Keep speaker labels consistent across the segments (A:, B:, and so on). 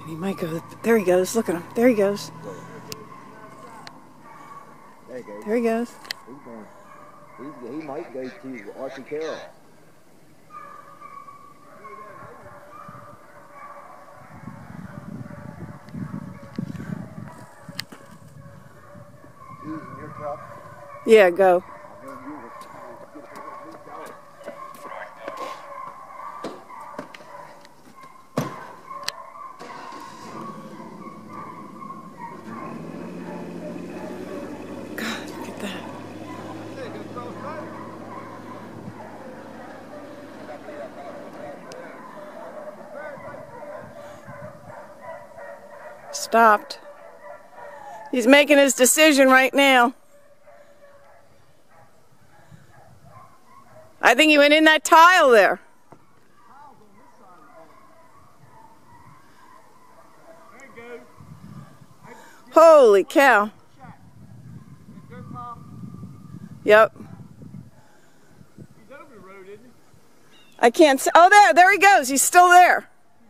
A: He might go. There he goes. Look at him. There he goes.
B: There he goes.
A: There he goes.
B: He might go to Archie Carroll. Using your truck?
A: Yeah, go. God, look at that. Stopped. He's making his decision right now. I think he went in that tile there. Holy cow. Yep. I can't see. Oh, there he goes. He's still there.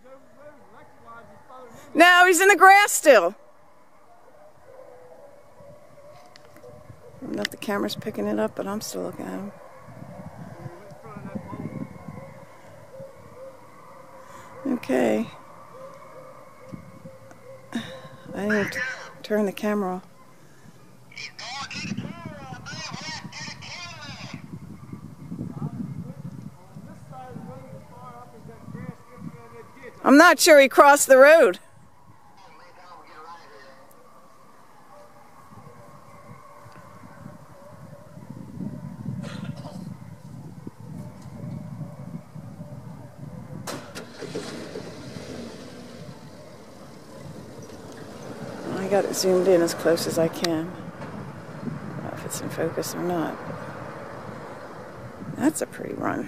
A: No, he's in the grass still. I don't know if the camera's picking it up, but I'm still looking at him. Okay. I need to turn the camera off. I'm not sure he crossed the road. I got it zoomed in as close as I can. I don't know if it's in focus or not. That's a pretty run.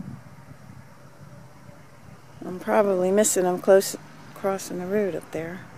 A: I'm probably missing him close crossing the road up there.